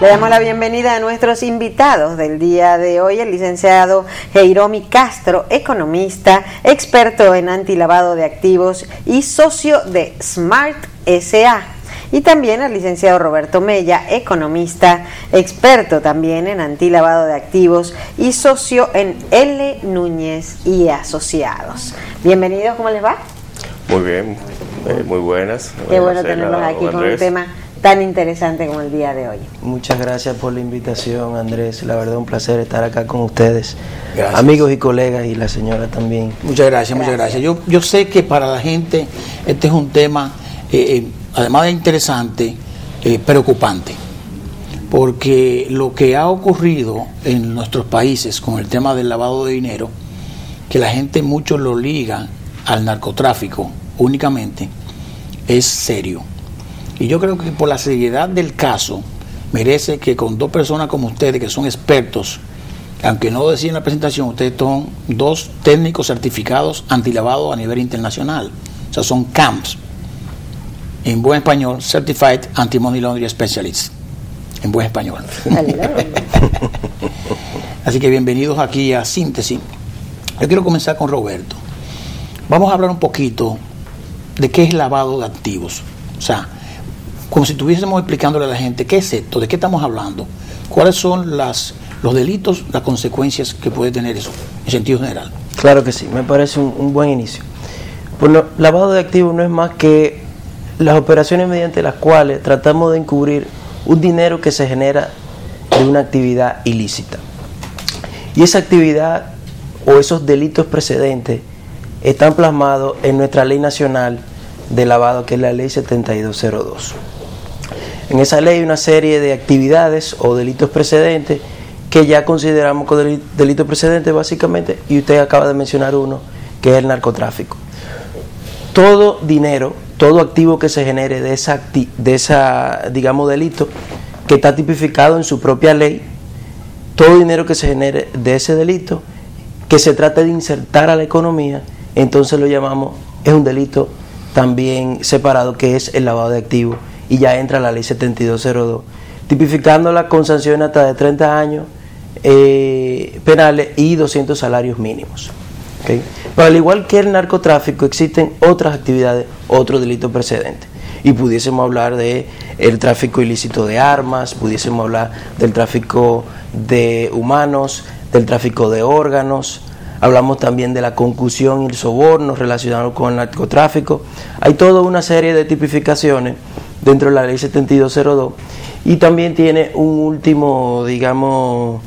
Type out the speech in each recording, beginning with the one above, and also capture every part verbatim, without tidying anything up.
Le damos la bienvenida a nuestros invitados del día de hoy, el licenciado Jairomi Castro, economista, experto en antilavado de activos y socio de Smart S A. Y también el licenciado Roberto Mella, economista, experto también en antilavado de activos y socio en L. Núñez y Asociados. Bienvenidos, ¿cómo les va? Muy bien, eh, muy buenas. Qué bueno tenerlos aquí con un tema tan interesante como el día de hoy. Muchas gracias por la invitación, Andrés. La verdad, un placer estar acá con ustedes, gracias. Amigos y colegas, y la señora también. Muchas gracias, muchas gracias. Yo, yo sé que para la gente este es un tema, eh, además de interesante, eh, preocupante, porque lo que ha ocurrido en nuestros países con el tema del lavado de dinero, que la gente mucho lo liga al narcotráfico únicamente, es serio. Y yo creo que por la seriedad del caso merece que con dos personas como ustedes, que son expertos, aunque no decían en la presentación, ustedes son dos técnicos certificados antilavado a nivel internacional. O sea, son C A M S, en buen español, Certified Anti-Money Laundering Specialists, en buen español. Así que bienvenidos aquí a Síntesis. Yo quiero comenzar con Roberto. Vamos a hablar un poquito de qué es lavado de activos. O sea, como si estuviésemos explicándole a la gente qué es esto, de qué estamos hablando, cuáles son las, los delitos, las consecuencias que puede tener eso, en sentido general. Claro que sí, me parece un, un buen inicio. Bueno, lavado de activos no es más que las operaciones mediante las cuales tratamos de encubrir un dinero que se genera de una actividad ilícita. Y esa actividad o esos delitos precedentes están plasmados en nuestra ley nacional de lavado, que es la ley setenta y dos cero dos. En esa ley hay una serie de actividades o delitos precedentes que ya consideramos como delitos precedentes básicamente, y usted acaba de mencionar uno, que es el narcotráfico. Todo dinero, todo activo que se genere de esa, de esa digamos, delito, que está tipificado en su propia ley, todo dinero que se genere de ese delito, que se trate de insertar a la economía, entonces lo llamamos, es un delito también separado, que es el lavado de activos, y ya entra la ley setenta y dos cero dos, tipificándola con sanciones hasta de treinta años eh, penales y doscientos salarios mínimos. ¿Okay? Pero al igual que el narcotráfico, existen otras actividades, otros delitos precedentes, y pudiésemos hablar de el tráfico ilícito de armas, pudiésemos hablar del tráfico de humanos, del tráfico de órganos. Hablamos también de la concusión y el soborno relacionado con el narcotráfico. Hay toda una serie de tipificaciones dentro de la ley setenta y dos cero dos, y también tiene un último, digamos,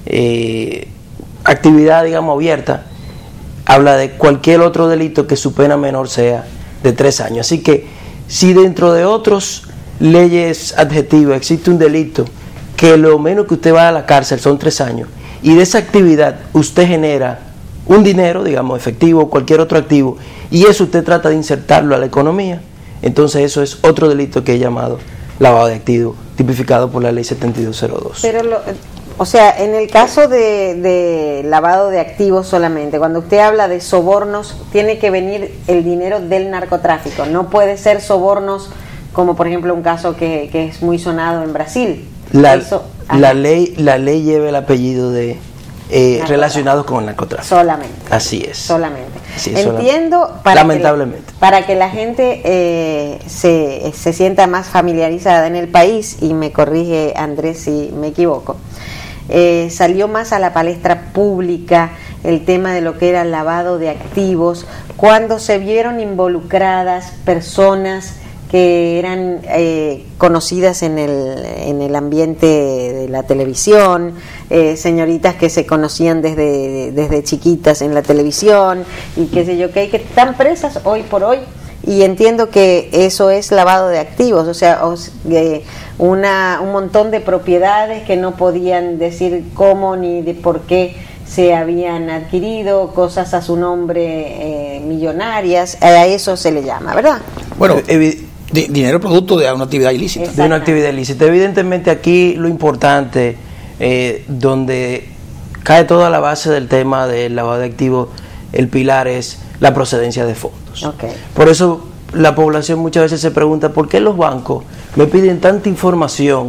eh, actividad, digamos, abierta. Habla de cualquier otro delito que su pena menor sea de tres años. Así que si dentro de otras leyes adjetivas existe un delito que lo menos que usted va a la cárcel son tres años, y de esa actividad usted genera un dinero, digamos, efectivo o cualquier otro activo, y eso usted trata de insertarlo a la economía, entonces eso es otro delito que es llamado lavado de activos, tipificado por la ley setenta y dos cero dos. Pero, lo, o sea, en el caso de, de lavado de activos solamente, cuando usted habla de sobornos, tiene que venir el dinero del narcotráfico, no puede ser sobornos como por ejemplo un caso que, que es muy sonado en Brasil. La, Eso, la ley la ley lleva el apellido de eh, relacionados con el narcotráfico. Solamente. Así es. Solamente. Sí, Entiendo, solamente. para Lamentablemente. Que, para que la gente eh, se, se sienta más familiarizada en el país, y me corrige Andrés si me equivoco, eh, salió más a la palestra pública el tema de lo que era el lavado de activos, cuando se vieron involucradas personas que eran eh, conocidas en el, en el ambiente de la televisión, eh, señoritas que se conocían desde, desde chiquitas en la televisión, y qué sé yo, que, que están presas hoy por hoy, y entiendo que eso es lavado de activos, o sea, os, eh, una, un montón de propiedades que no podían decir cómo ni de por qué se habían adquirido, cosas a su nombre, eh, millonarias, a eso se le llama, ¿verdad? Bueno, Evi De, dinero producto de una actividad ilícita. De una actividad ilícita. Evidentemente aquí lo importante, eh, donde cae toda la base del tema del lavado de activos, el pilar es la procedencia de fondos. Okay. Por eso la población muchas veces se pregunta, ¿por qué los bancos me piden tanta información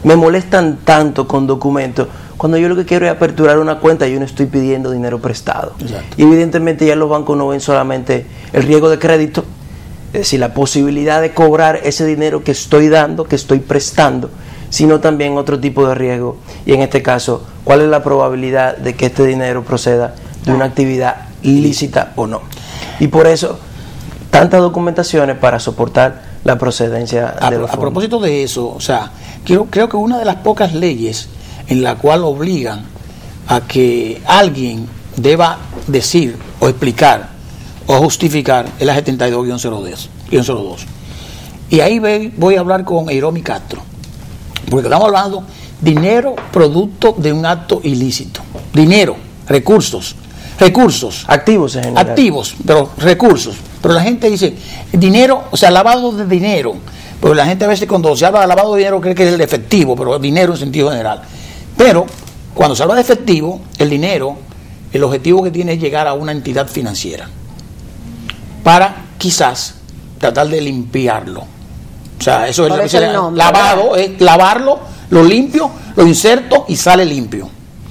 me molestan tanto con documentos cuando yo lo que quiero es aperturar una cuenta y yo no estoy pidiendo dinero prestado. Exacto. Y evidentemente ya los bancos no ven solamente el riesgo de crédito, es decir, la posibilidad de cobrar ese dinero que estoy dando, que estoy prestando, sino también otro tipo de riesgo. Y en este caso, ¿cuál es la probabilidad de que este dinero proceda de una actividad ilícita o no? Y por eso, tantas documentaciones para soportar la procedencia a, de los a fondos. propósito de eso, o sea, creo, creo que una de las pocas leyes en la cual obligan a que alguien deba decir o explicar o justificar es la setenta y dos guión cero dos. Y ahí voy a hablar con Eiromi Castro, porque estamos hablando dinero producto de un acto ilícito, dinero, recursos, recursos, activos en general. activos, pero recursos, pero la gente dice dinero, o sea, lavado de dinero, porque la gente a veces cuando se habla de lavado de dinero cree que es el efectivo, pero dinero en sentido general. Pero cuando se habla de efectivo, el dinero, el objetivo que tiene es llegar a una entidad financiera para quizás tratar de limpiarlo. O sea, eso Por es eso lo que el se nombre, lavado, ¿verdad? es lavarlo, lo limpio, lo inserto y sale limpio.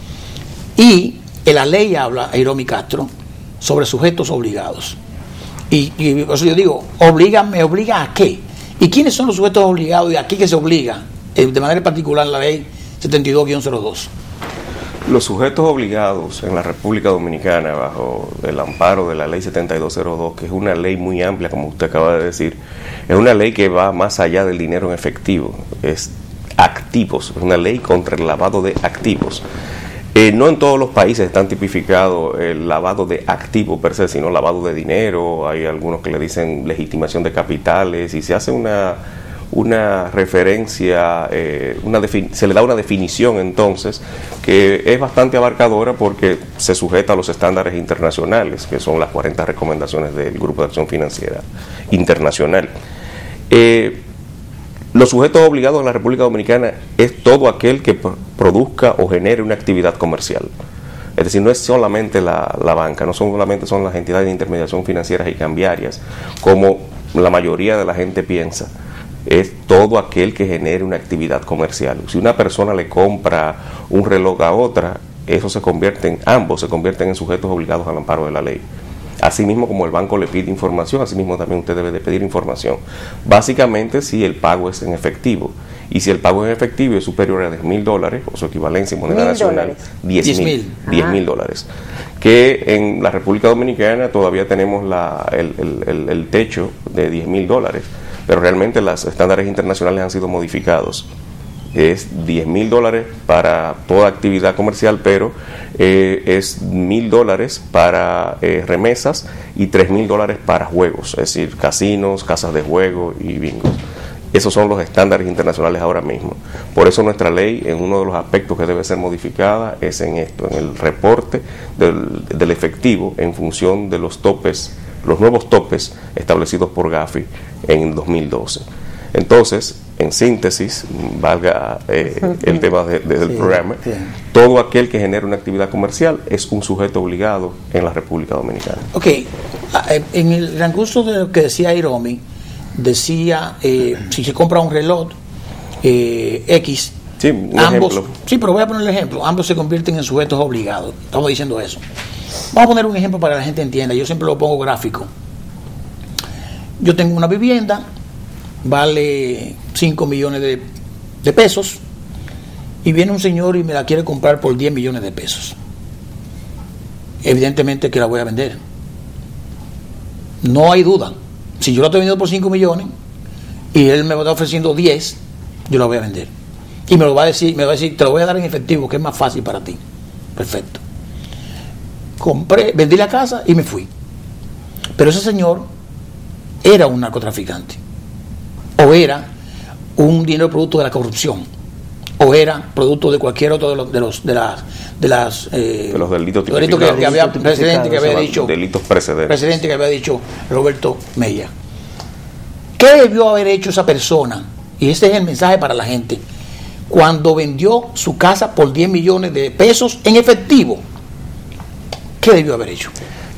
Y en la ley habla, Eiromi Castro, sobre sujetos obligados. Y, y por eso yo digo, obliga, ¿me obliga a qué? ¿Y quiénes son los sujetos obligados y a qué que se obliga? Eh, de manera particular en la ley setenta y dos guión cero dos. Los sujetos obligados en la República Dominicana bajo el amparo de la ley setenta y dos cero dos, que es una ley muy amplia, como usted acaba de decir, es una ley que va más allá del dinero en efectivo, es activos, es una ley contra el lavado de activos. Eh, no en todos los países están tipificados el lavado de activos per se, sino lavado de dinero. Hay algunos que le dicen legitimación de capitales y se hace una una referencia, eh, una se le da una definición entonces que es bastante abarcadora porque se sujeta a los estándares internacionales, que son las cuarenta recomendaciones del Grupo de Acción Financiera Internacional. Eh, los sujetos obligados en la República Dominicana es todo aquel que produzca o genere una actividad comercial. Es decir, no es solamente la, la banca, no son solamente son las entidades de intermediación financieras y cambiarias, como la mayoría de la gente piensa. Es todo aquel que genere una actividad comercial. Si una persona le compra un reloj a otra, eso se convierte en, ambos se convierten en sujetos obligados al amparo de la ley. Asimismo, como el banco le pide información, asimismo también usted debe de pedir información. Básicamente, si el pago es en efectivo. Y si el pago es en efectivo es superior a diez mil dólares, o su equivalencia en moneda nacional, diez mil dólares. Que en la República Dominicana todavía tenemos la, el, el, el, el techo de diez mil dólares. Pero realmente los estándares internacionales han sido modificados. Es diez mil dólares para toda actividad comercial, pero eh, es mil dólares para eh, remesas y tres mil dólares para juegos, es decir, casinos, casas de juego y bingos. Esos son los estándares internacionales ahora mismo. Por eso nuestra ley, en uno de los aspectos que debe ser modificada, es en esto, en el reporte del, del efectivo en función de los topes, los nuevos topes establecidos por Gafi en dos mil doce. Entonces, en síntesis, valga eh, el tema de, de, del sí, programa, sí. Todo aquel que genere una actividad comercial es un sujeto obligado en la República Dominicana. Ok, en el transcurso de lo que decía Eiromi, decía, eh, si se compra un reloj eh, X, sí, un ambos, ejemplo. Sí, pero voy a poner el ejemplo, ambos se convierten en sujetos obligados, estamos diciendo eso. Vamos a poner un ejemplo para que la gente entienda, yo siempre lo pongo gráfico. Yo tengo una vivienda, vale cinco millones de, de pesos, y viene un señor y me la quiere comprar por diez millones de pesos. Evidentemente que la voy a vender. No hay duda. Si yo la estoy vendiendo por cinco millones y él me va a estar ofreciendo diez, yo la voy a vender. Y me lo va a decir, me va a decir, te lo voy a dar en efectivo, que es más fácil para ti. Perfecto. Compré, vendí la casa y me fui. Pero ese señor era un narcotraficante, o era un dinero producto de la corrupción, o era producto de cualquier otro de los de los de las de las eh, de los delitos, delitos que, que había precedente que había dicho delitos precedentes precedente que había dicho Roberto Mella. ¿Qué debió haber hecho esa persona? Y este es el mensaje para la gente. Cuando vendió su casa por diez millones de pesos en efectivo, ¿qué debió haber hecho?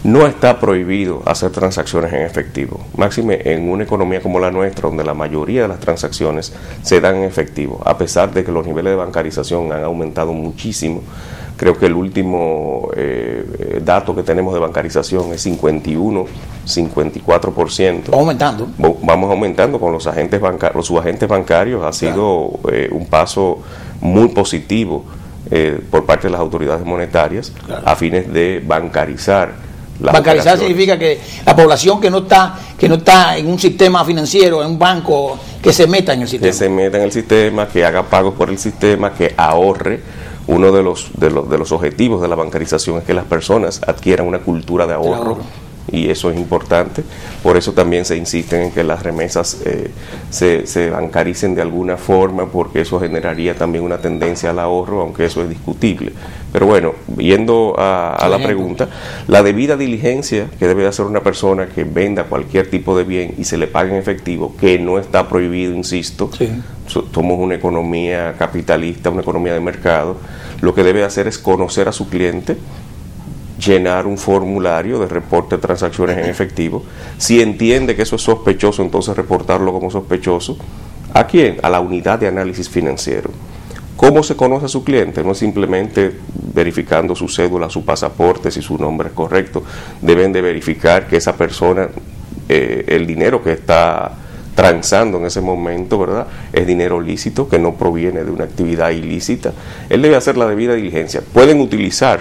No está prohibido hacer transacciones en efectivo, máxime en una economía como la nuestra, donde la mayoría de las transacciones se dan en efectivo, a pesar de que los niveles de bancarización han aumentado muchísimo. Creo que el último eh, dato que tenemos de bancarización es cincuenta y uno, cincuenta y cuatro por ciento. Vamos aumentando. Vamos aumentando con los agentes bancarios, los subagentes bancarios. Ha sido eh, un paso muy positivo eh, por parte de las autoridades monetarias, claro, a fines de bancarizar. Bancarizar significa que la población que no está que no está en un sistema financiero, en un banco, que se meta en el sistema. Que se meta en el sistema, que haga pagos por el sistema, que ahorre. Uno de los, de los de los objetivos de la bancarización es que las personas adquieran una cultura de ahorro, de ahorro. Y eso es importante. Por eso también se insiste en que las remesas eh, se, se bancaricen de alguna forma, porque eso generaría también una tendencia al ahorro, aunque eso es discutible. Pero bueno, yendo a, a la pregunta, la debida diligencia que debe hacer una persona que venda cualquier tipo de bien y se le pague en efectivo, que no está prohibido, insisto, sí. Somos una economía capitalista, una economía de mercado. Lo que debe hacer es conocer a su cliente, llenar un formulario de reporte de transacciones en efectivo. Si entiende que eso es sospechoso, entonces reportarlo como sospechoso. ¿A quién? A la unidad de análisis financiero. ¿Cómo se conoce a su cliente? No es simplemente verificando su cédula, su pasaporte, si su nombre es correcto. Deben de verificar que esa persona, eh, el dinero que está transando en ese momento, ¿verdad?, es dinero lícito, que no proviene de una actividad ilícita. Él debe hacer la debida diligencia. Pueden utilizar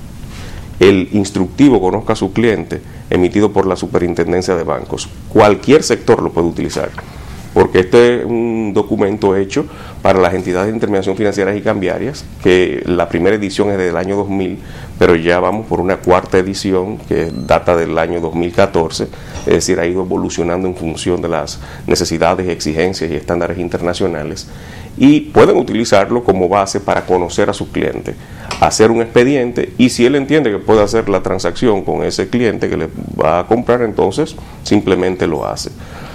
el instructivo Conozca a su cliente, emitido por la Superintendencia de Bancos. Cualquier sector lo puede utilizar, porque este es un documento hecho para las entidades de intermediación financieras y cambiarias, que la primera edición es del año dos mil, pero ya vamos por una cuarta edición que data del año dos mil catorce, es decir, ha ido evolucionando en función de las necesidades, exigencias y estándares internacionales, y pueden utilizarlo como base para conocer a su cliente, hacer un expediente, y si él entiende que puede hacer la transacción con ese cliente que le va a comprar, entonces simplemente lo hace.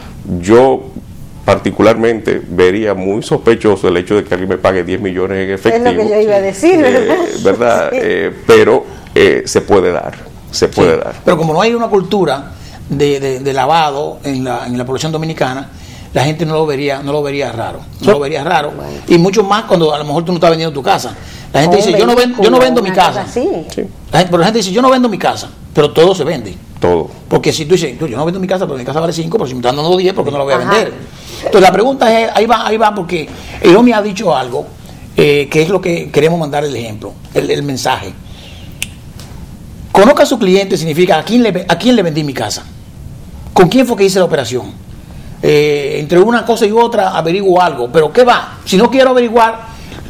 Yo particularmente vería muy sospechoso el hecho de que alguien me pague diez millones en efectivo. Es lo que yo iba a decir, ¿verdad? Eh, ¿verdad? Sí. Eh, pero eh, se puede dar, se puede sí, dar. Pero como no hay una cultura de, de, de lavado en la, en la población dominicana, la gente no lo vería, no lo vería raro, no sí. lo vería raro. Bueno. Y mucho más cuando a lo mejor tú no estás vendiendo tu casa. La gente dice, yo no vendo, yo no vendo mi casa. Sí. La gente, pero la gente dice, yo no vendo mi casa, pero todo se vende. Todo. Porque si tú dices, yo no vendo mi casa, pero mi casa vale cinco, pero si me están dando diez, ¿por qué no la voy a Ajá. vender? Entonces la pregunta es, ahí va, ahí va, porque él me ha dicho algo, eh, que es lo que queremos mandar el ejemplo, el, el mensaje. Conozca a su cliente significa a quién le, a quién le vendí mi casa, con quién fue que hice la operación. Eh, entre una cosa y otra averiguo algo, pero ¿qué va? Si no quiero averiguar,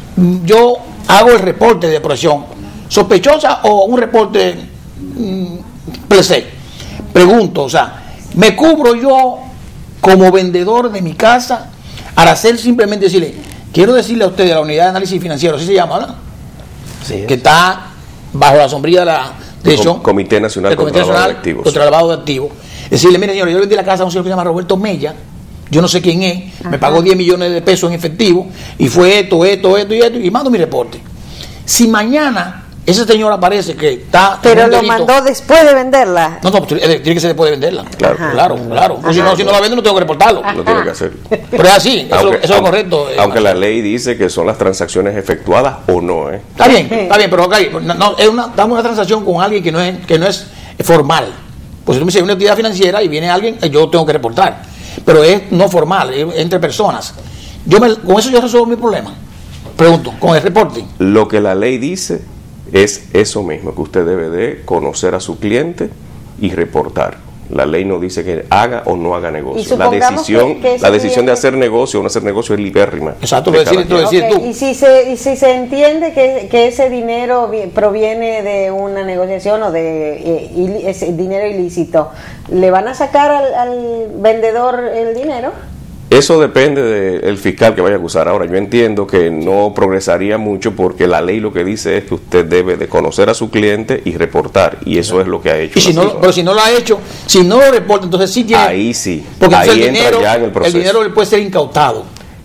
yo hago el reporte de operación sospechosa o un reporte mmm, plese. Pregunto, o sea, ¿me cubro yo como vendedor de mi casa al hacer simplemente decirle, quiero decirle a usted de la unidad de análisis financiero, así se llama, ¿verdad? Sí, que está bajo la sombrilla de la dirección Comité Nacional contra el lavado de activos. Contra el lavado de activos. Decirle, mire señor, yo vendí la casa a un señor que se llama Roberto Mella, yo no sé quién es, Ajá. me pagó diez millones de pesos en efectivo y fue esto, esto, esto y esto, y mando mi reporte. Si mañana ese señor aparece que está... Pero lo delito, mandó después de venderla. No, no, tiene que ser después de venderla. Claro, Ajá. claro, claro. Si no, si no la vende no tengo que reportarlo. Ajá. Lo tiene que hacer. Pero es así, aunque, eso, eso es lo correcto. Aunque la ley dice que son las transacciones efectuadas o no, ¿eh? Está bien, está bien, pero okay, no, no, es una, damos una transacción con alguien que no es, que no es formal. Pues si tú me dices una actividad financiera y viene alguien, yo tengo que reportar. Pero es no formal, es entre personas. Yo me, con eso yo resuelvo mi problema. Pregunto, con el reporting. Lo que la ley dice es eso mismo, que usted debe de conocer a su cliente y reportar. La ley no dice que haga o no haga negocio. La decisión, que, que la decisión de hacer negocio o no hacer negocio es libérrima. Exacto, lo decir, lo decir okay. tú. Y si se, y si se entiende que, que ese dinero proviene de una negociación o de eh, ese dinero ilícito, ¿le van a sacar al, al vendedor el dinero? Eso depende del fiscal que vaya a acusar. Ahora, yo entiendo que no progresaría mucho porque la ley lo que dice es que usted debe de conocer a su cliente y reportar, y eso es lo que ha hecho. Y si no, pero si no lo ha hecho, si no lo reporta, entonces sí tiene... Ahí sí, porque ahí el entra dinero, ya en el proceso. El dinero le puede ser incautado.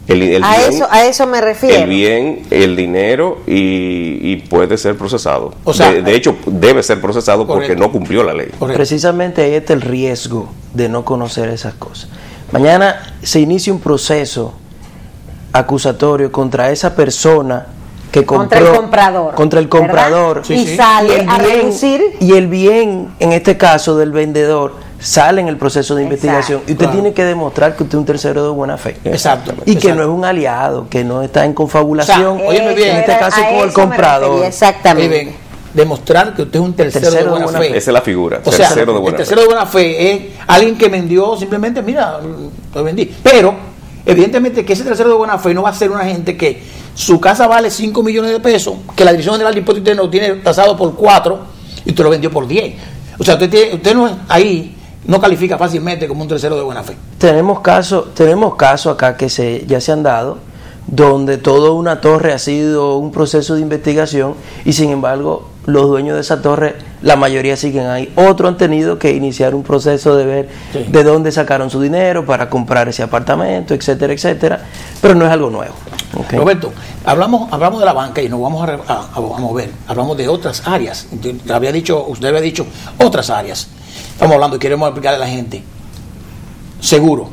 El, el a, bien, eso, a eso me refiero. El bien, el dinero y, y puede ser procesado. O sea, de, de hecho, debe ser procesado porque correcto. no cumplió la ley. Correcto. Precisamente ahí está el riesgo de no conocer esas cosas. Mañana se inicia un proceso acusatorio contra esa persona que compró, contra el comprador. Contra el comprador. Sí, y sí. sale y el a bien, reducir. Y el bien, en este caso del vendedor, sale en el proceso de Exacto. investigación y usted Claro. tiene que demostrar que usted es un tercero de buena fe. Exacto. Y que Exacto. no es un aliado, que no está en confabulación, O sea, óyeme bien, en este Era- caso a con el eso me comprador. refería, exactamente. Deben demostrar que usted es un tercero, Tercero de buena, de buena fe. Esa es la figura, O sea, tercero de buena el tercero fe. de buena fe es alguien que vendió simplemente, mira, lo vendí. Pero, evidentemente que ese tercero de buena fe no va a ser una gente que su casa vale cinco millones de pesos, que la Dirección General de Impuestos Internos lo tiene tasado por cuatro y usted lo vendió por diez. O sea, usted, tiene, usted no ahí no califica fácilmente como un tercero de buena fe. Tenemos casos, tenemos casos acá que se, ya se han dado, donde toda una torre ha sido un proceso de investigación y sin embargo los dueños de esa torre, la mayoría siguen ahí. Otros han tenido que iniciar un proceso de ver Sí. de dónde sacaron su dinero para comprar ese apartamento, etcétera, etcétera, pero no es algo nuevo. ¿Okay? Roberto, hablamos hablamos de la banca y nos vamos a, re- a, a- a mover. Hablamos de otras áreas. Usted había dicho, usted había dicho otras áreas. Estamos hablando y queremos explicarle a la gente. Seguro,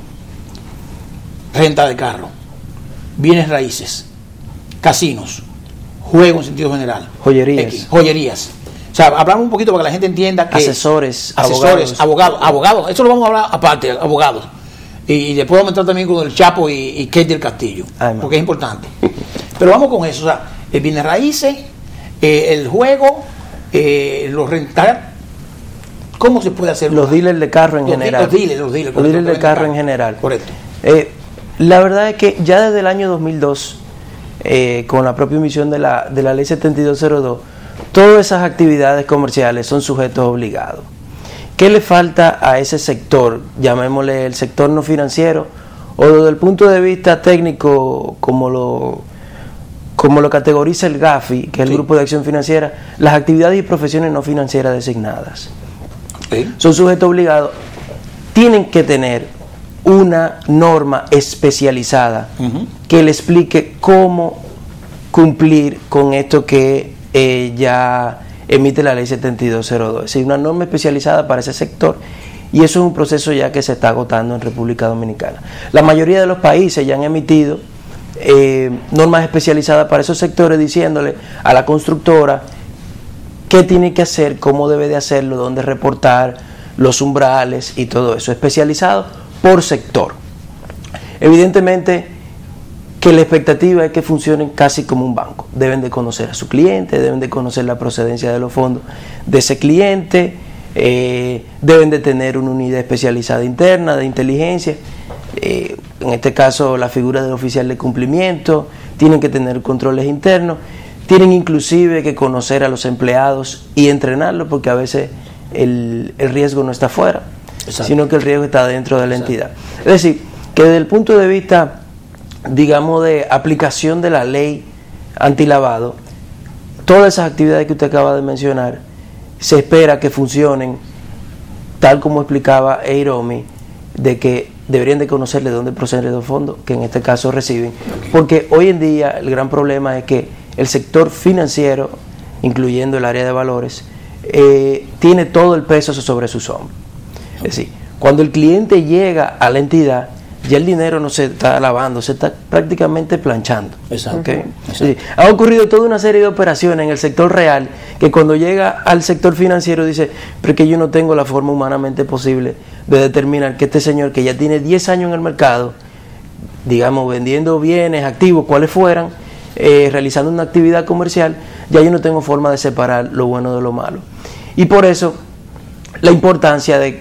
renta de carro, bienes raíces, casinos, juego en sentido general, Joyerías. X, joyerías. O sea, hablamos un poquito para que la gente entienda que Asesores, asesores, abogados. abogados, abogados, eso lo vamos a hablar aparte, abogados. Y, y después vamos a entrar también con el Chapo y, y Kate del Castillo, Ay, porque es importante. Pero vamos con eso, o sea, el bienes raíces, eh, el juego, eh, los rentar, ¿cómo se puede hacer? Los dealers de carro en Los di- general. Los dealers, los dealers. Los correcto, dealers de correcto. carro en general. Correcto. Eh, la verdad es que ya desde el año dos mil dos, eh, con la propia emisión de la, de la ley setenta y dos cero dos, todas esas actividades comerciales son sujetos obligados. ¿Qué le falta a ese sector? Llamémosle el sector no financiero, o desde el punto de vista técnico, como lo, como lo categoriza el GAFI, que es el Sí. Grupo de Acción Financiera, las actividades y profesiones no financieras designadas. Sí. Son sujetos obligados, tienen que tener una norma especializada Ujú. que le explique cómo cumplir con esto que eh, ya emite la ley setenta y dos cero dos, es decir, una norma especializada para ese sector, y eso es un proceso ya que se está agotando en República Dominicana. La mayoría de los países ya han emitido eh, normas especializadas para esos sectores, diciéndole a la constructora qué tiene que hacer, cómo debe de hacerlo, dónde reportar, los umbrales y todo eso, especializado por sector. Evidentemente que la expectativa es que funcionen casi como un banco. Deben de conocer a su cliente, deben de conocer la procedencia de los fondos de ese cliente, eh, deben de tener una unidad especializada interna de inteligencia, eh, en este caso la figura del oficial de cumplimiento, tienen que tener controles internos, tienen inclusive que conocer a los empleados y entrenarlos, porque a veces el, el riesgo no está afuera, Exacto. sino que el riesgo está dentro de la Exacto. entidad. Es decir, que desde el punto de vista, digamos, de aplicación de la ley antilavado, todas esas actividades que usted acaba de mencionar, se espera que funcionen tal como explicaba Eiromi, de que deberían de conocer de dónde proceden los fondos que en este caso reciben, porque hoy en día el gran problema es que el sector financiero, incluyendo el área de valores, eh, tiene todo el peso sobre sus hombros. Es decir, cuando el cliente llega a la entidad, ya el dinero no se está lavando, se está prácticamente planchando. Exacto. ¿Ok? Exacto. Es decir, ha ocurrido toda una serie de operaciones en el sector real que cuando llega al sector financiero dice, pero es que yo no tengo la forma humanamente posible de determinar que este señor que ya tiene diez años en el mercado, digamos, vendiendo bienes, activos, cuales fueran, eh, realizando una actividad comercial, ya yo no tengo forma de separar lo bueno de lo malo. Y por eso la importancia de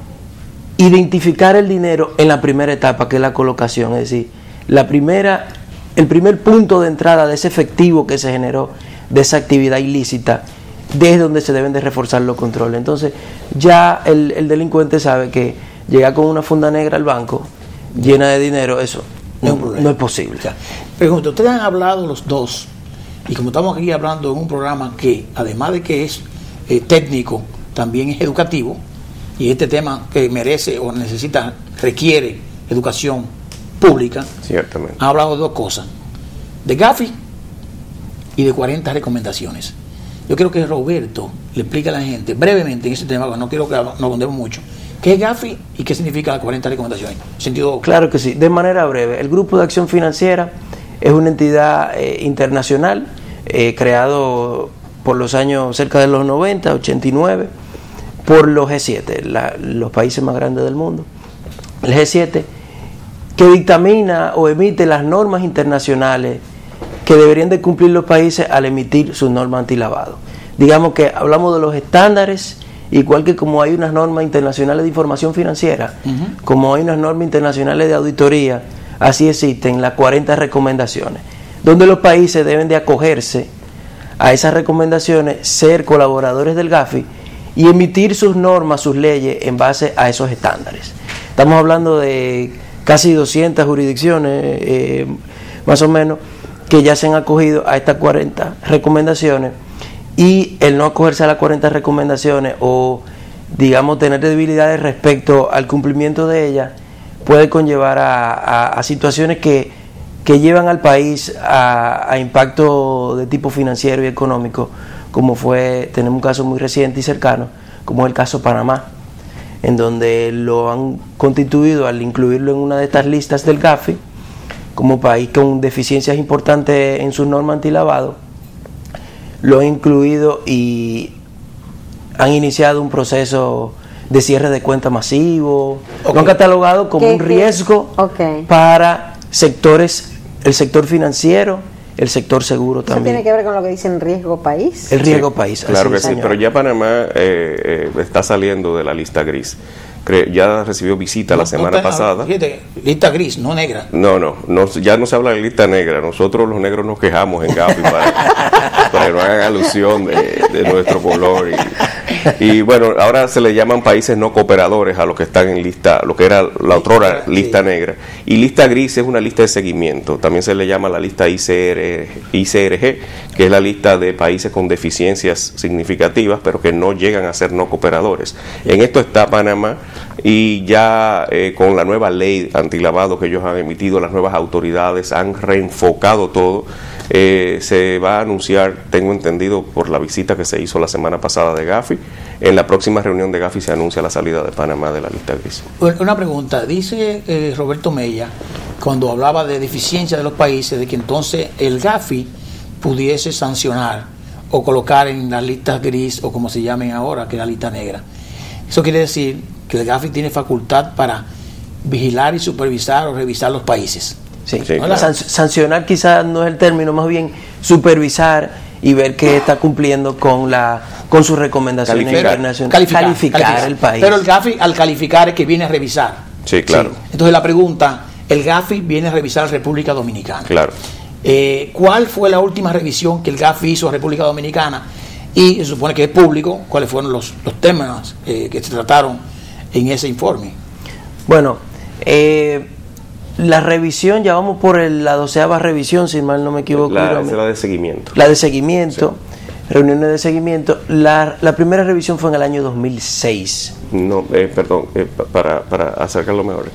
identificar el dinero en la primera etapa, que es la colocación, es decir, la primera, el primer punto de entrada de ese efectivo que se generó de esa actividad ilícita, desde donde se deben de reforzar los controles. Entonces ya el, el delincuente sabe que llegar con una funda negra al banco llena de dinero, eso no, no es posible. O sea, pregunto, ustedes han hablado los dos, y como estamos aquí hablando en un programa que además de que es eh, técnico, también es educativo, y este tema que merece o necesita, requiere educación pública, Ciertamente. ha hablado de dos cosas, de Gafi y de cuarenta recomendaciones. Yo quiero que Roberto le explique a la gente brevemente en ese tema, no quiero que nos abundemos mucho, qué es Gafi y qué significa las cuarenta recomendaciones. Sentido claro que sí, de manera breve. El Grupo de Acción Financiera es una entidad eh, internacional eh, creado por los años cerca de los noventa, ochenta y nueve, por los G siete, la, los países más grandes del mundo. El G siete, que dictamina o emite las normas internacionales que deberían de cumplir los países al emitir sus normas antilavado. Digamos que hablamos de los estándares, igual que como hay unas normas internacionales de información financiera, uh-huh. como hay unas normas internacionales de auditoría, así existen las cuarenta recomendaciones, donde los países deben de acogerse a esas recomendaciones, ser colaboradores del Gafi y emitir sus normas, sus leyes en base a esos estándares. Estamos hablando de casi doscientas jurisdicciones, eh, más o menos, que ya se han acogido a estas cuarenta recomendaciones, y el no acogerse a las cuarenta recomendaciones o, digamos, tener debilidades respecto al cumplimiento de ellas puede conllevar a, a, a situaciones que, que llevan al país a, a impacto de tipo financiero y económico, como fue, tenemos un caso muy reciente y cercano, como es el caso Panamá, en donde lo han constituido al incluirlo en una de estas listas del Gafi como país con deficiencias importantes en sus normas antilavado. Lo han incluido y han iniciado un proceso de cierre de cuenta masivo. Okay. Lo han catalogado como un riesgo okay. para sectores, el sector financiero, el sector seguro ¿Eso también. tiene que ver con lo que dicen riesgo país? El riesgo sí, país. Claro que sí, sí, pero ya Panamá eh, eh, está saliendo de la lista gris. Ya recibió visita no, la semana no está, pasada. Fíjate, lista gris, no negra. No, no, no, ya no se habla de lista negra. Nosotros los negros nos quejamos en Gafi para, para que no hagan alusión de, de nuestro color. Y, y bueno, ahora se le llaman países no cooperadores a los que están en lista, lo que era la otrora lista negra. Y lista gris es una lista de seguimiento. También se le llama la lista I C R, I C R G, que es la lista de países con deficiencias significativas, pero que no llegan a ser no cooperadores. En esto está Panamá. Y ya eh, con la nueva ley antilavado que ellos han emitido, las nuevas autoridades han reenfocado todo. Eh, se va a anunciar, tengo entendido por la visita que se hizo la semana pasada de Gafi, en la próxima reunión de Gafi se anuncia la salida de Panamá de la lista gris. Una pregunta, dice eh, Roberto Mella, cuando hablaba de deficiencia de los países, de que entonces el Gafi pudiese sancionar o colocar en las listas gris, o como se llamen ahora, que es la lista negra. Eso quiere decir que el Gafi tiene facultad para vigilar y supervisar o revisar los países. Sí, sí, claro. San, sancionar quizás no es el término, más bien supervisar y ver que está cumpliendo con la con sus recomendaciones calificar, internacionales. Calificar, calificar, calificar el país. Pero el Gafi al calificar es que viene a revisar. Sí, claro. Sí. Entonces la pregunta, el Gafi viene a revisar a República Dominicana. Claro. Eh, ¿Cuál fue la última revisión que el Gafi hizo a República Dominicana? Y se supone que es público, ¿cuáles fueron los, los temas eh, que se trataron en ese informe? Bueno, eh, la revisión, ya vamos por el, la doceava revisión, si mal no me equivoco. La, la de seguimiento. La de seguimiento, sí. Reuniones de seguimiento. La, la primera revisión fue en el año dos mil seis. No, eh, perdón, eh, para, para acercarlo mejor.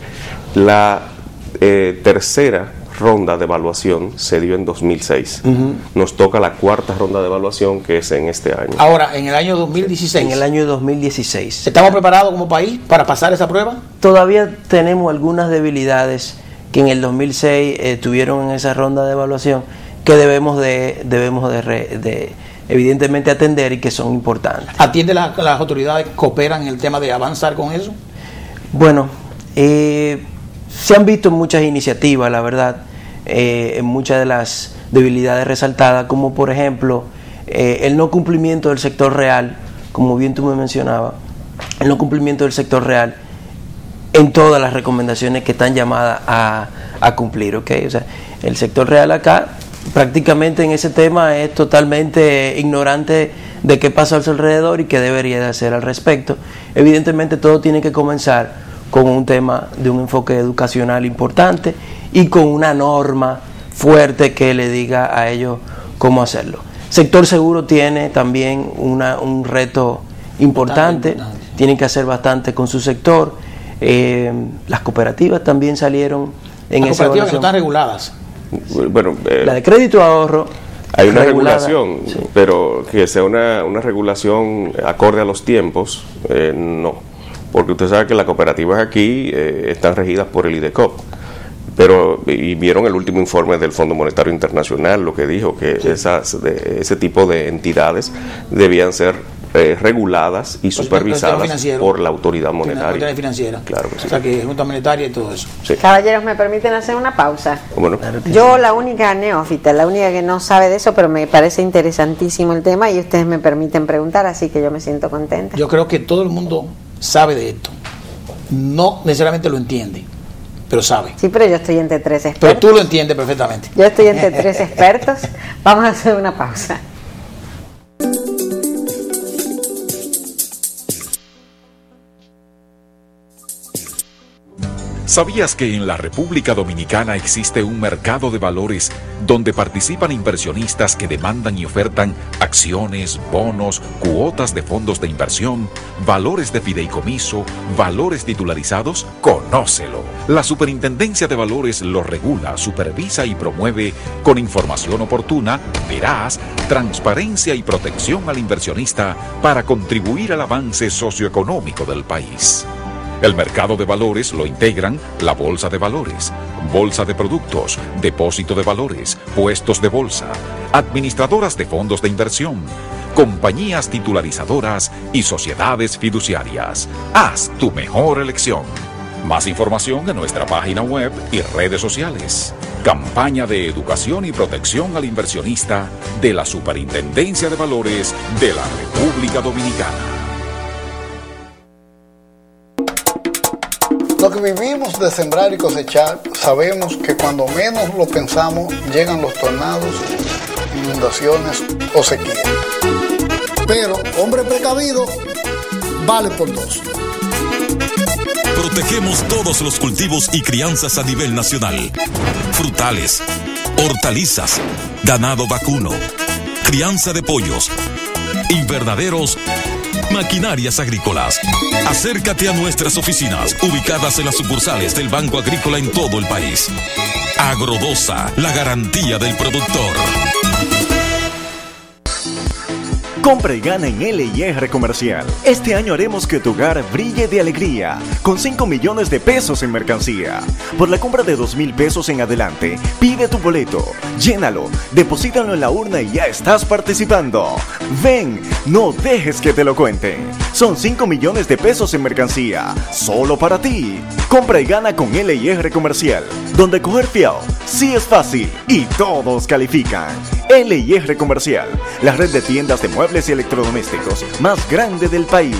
La eh, tercera ronda de evaluación se dio en dos mil seis. Uh-huh. Nos toca la cuarta ronda de evaluación, que es en este año. Ahora, en el año dos mil dieciséis. En el año dos mil dieciséis. ¿Estamos preparados como país para pasar esa prueba? Todavía tenemos algunas debilidades que en el dos mil seis eh, tuvieron en esa ronda de evaluación que debemos de debemos de, re, de evidentemente atender y que son importantes. ¿Atiende la, las autoridades que cooperan en el tema de avanzar con eso? Bueno, eh, se han visto muchas iniciativas, la verdad, eh, en muchas de las debilidades resaltadas, como por ejemplo eh, el no cumplimiento del sector real, como bien tú me mencionabas, el no cumplimiento del sector real en todas las recomendaciones que están llamadas a, a cumplir, ¿ok? O sea, el sector real acá prácticamente en ese tema es totalmente ignorante de qué pasa a su alrededor y qué debería de hacer al respecto. Evidentemente todo tiene que comenzar con un tema de un enfoque educacional importante y con una norma fuerte que le diga a ellos cómo hacerlo. Sector seguro tiene también una, un reto importante, tienen que hacer bastante con su sector. Eh, las cooperativas también salieron en las esa cooperativas que no evaluación. están reguladas. Bueno, eh, La de crédito ahorro. hay una regulada, regulación, sí. pero que sea una, una regulación acorde a los tiempos, eh, no. Porque usted sabe que las cooperativas aquí eh, están regidas por el IDECOP. Pero, y vieron el último informe del Fondo Monetario Internacional, lo que dijo que esas, de, ese tipo de entidades debían ser eh, reguladas y supervisadas por la autoridad monetaria. Financiera. Claro que sí. O sea, que Junta Monetaria y todo eso. Sí. Caballeros, ¿me permiten hacer una pausa? Bueno, Yo, la única neófita, la única que no sabe de eso, pero me parece interesantísimo el tema y ustedes me permiten preguntar, así que yo me siento contenta. Yo creo que todo el mundo sabe de esto. No necesariamente lo entiende, pero sabe. Sí, pero yo estoy entre tres expertos. Pero tú lo entiendes perfectamente. Yo estoy entre tres expertos. Vamos a hacer una pausa. ¿Sabías que en la República Dominicana existe un mercado de valores donde participan inversionistas que demandan y ofertan acciones, bonos, cuotas de fondos de inversión, valores de fideicomiso, valores titularizados? Conócelo. La Superintendencia de Valores lo regula, supervisa y promueve con información oportuna, veraz, transparencia y protección al inversionista para contribuir al avance socioeconómico del país. El mercado de valores lo integran la Bolsa de Valores, Bolsa de Productos, Depósito de Valores, Puestos de Bolsa, administradoras de fondos de inversión, compañías titularizadoras y sociedades fiduciarias. Haz tu mejor elección. Más información en nuestra página web y redes sociales. Campaña de educación y protección al inversionista de la Superintendencia de Valores de la República Dominicana. Lo que vivimos de sembrar y cosechar, sabemos que cuando menos lo pensamos, llegan los tornados, inundaciones o sequía. Pero, hombre precavido, vale por dos. Protegemos todos los cultivos y crianzas a nivel nacional. Frutales, hortalizas, ganado vacuno, crianza de pollos, invernaderos, maquinarias agrícolas. Acércate a nuestras oficinas, ubicadas en las sucursales del Banco Agrícola en todo el país. Agrodosa, la garantía del productor. Compra y gana en L I R Comercial. Este año haremos que tu hogar brille de alegría, con cinco millones de pesos en mercancía. Por la compra de dos mil pesos en adelante, pide tu boleto, llénalo, deposítalo en la urna y ya estás participando. Ven, no dejes que te lo cuenten. Son cinco millones de pesos en mercancía, solo para ti. Compra y gana con L I R Comercial, donde coger fiado sí es fácil y todos califican. L I R Comercial, la red de tiendas de muebles y electrodomésticos más grande del país.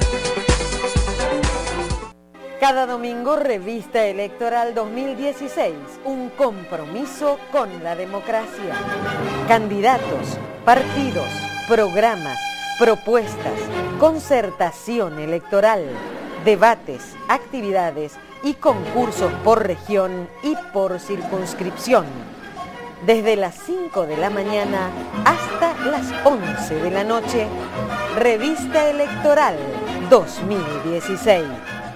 Cada domingo, Revista Electoral dos mil dieciséis, un compromiso con la democracia. Candidatos, partidos, programas, propuestas, concertación electoral, debates, actividades y concursos por región y por circunscripción. Desde las cinco de la mañana hasta las once de la noche, Revista Electoral dos mil dieciséis.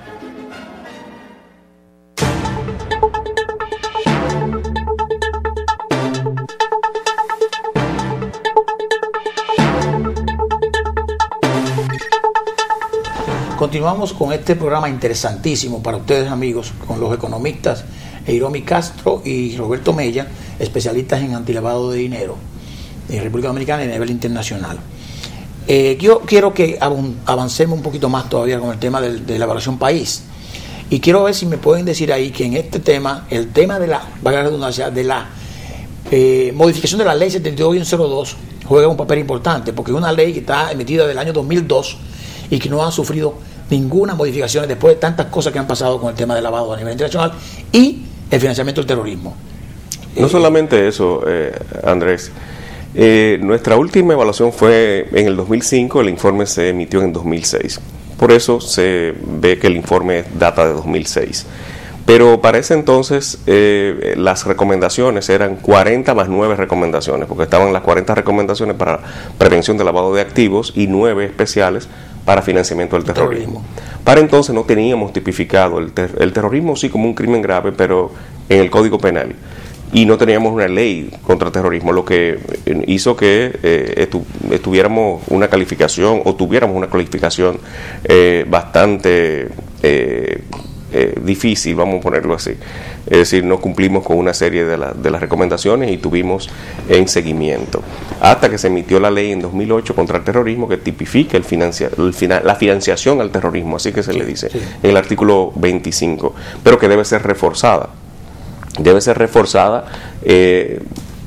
Continuamos con este programa interesantísimo para ustedes, amigos, con los economistas Eiromi Castro y Roberto Mella, especialistas en antilavado de dinero en República Dominicana y a nivel internacional. Eh, yo quiero que avancemos un poquito más todavía con el tema de, de la evaluación país. Y quiero ver si me pueden decir ahí que en este tema, el tema de la, valga la redundancia, de la eh, modificación de la ley setenta y dos cero dos juega un papel importante, porque es una ley que está emitida del año dos mil dos y que no ha sufrido ninguna modificación después de tantas cosas que han pasado con el tema del lavado a nivel internacional y el financiamiento del terrorismo. No eh, solamente eso, eh, Andrés. Eh, nuestra última evaluación fue en el dos mil cinco, el informe se emitió en dos mil seis. Por eso se ve que el informe data de dos mil seis. Pero para ese entonces eh, las recomendaciones eran cuarenta más nueve recomendaciones, porque estaban las cuarenta recomendaciones para prevención de lavado de activos y nueve especiales para financiamiento del terrorismo. terrorismo. Para entonces no teníamos tipificado el, ter el terrorismo sí como un crimen grave, pero en el Código Penal. Y no teníamos una ley contra el terrorismo, lo que hizo que eh, estu estuviéramos una calificación o tuviéramos una calificación eh, bastante eh, eh, difícil, vamos a ponerlo así. Es decir, no cumplimos con una serie de, la, de las recomendaciones y tuvimos en seguimiento. Hasta que se emitió la ley en dos mil ocho contra el terrorismo que tipifica el financia, el fina, la financiación al terrorismo, así que se sí, le dice, sí. en el artículo veinticinco, pero que debe ser reforzada. Debe ser reforzada eh,